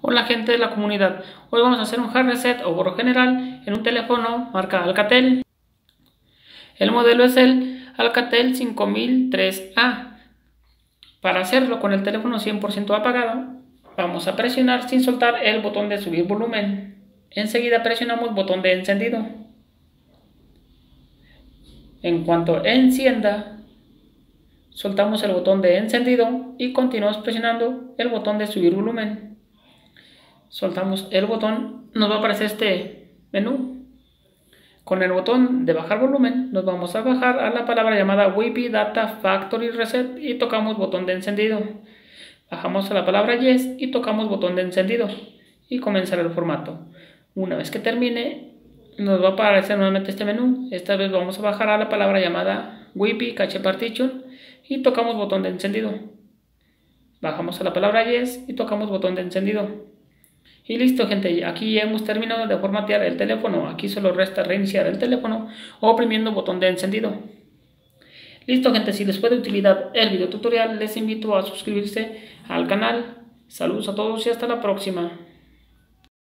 Hola gente de la comunidad, hoy vamos a hacer un hard reset o borro general en un teléfono marca Alcatel. El modelo es el Alcatel 5003A. Para hacerlo con el teléfono 100% apagado, vamos a presionar sin soltar el botón de subir volumen. Enseguida presionamos botón de encendido. En cuanto encienda, soltamos el botón de encendido y continuamos presionando el botón de subir volumen. Soltamos el botón, nos va a aparecer este menú. Con el botón de bajar volumen nos vamos a bajar a la palabra llamada Wi-Fi Data Factory Reset y tocamos botón de encendido. Bajamos a la palabra Yes y tocamos botón de encendido y comenzar el formato. Una vez que termine nos va a aparecer nuevamente este menú. Esta vez vamos a bajar a la palabra llamada Wi-Fi Cache Partition y tocamos botón de encendido. Bajamos a la palabra Yes y tocamos botón de encendido. Y listo gente, aquí ya hemos terminado de formatear el teléfono. Aquí solo resta reiniciar el teléfono oprimiendo botón de encendido. Listo gente, si les fue de utilidad el video tutorial, les invito a suscribirse al canal. Saludos a todos y hasta la próxima.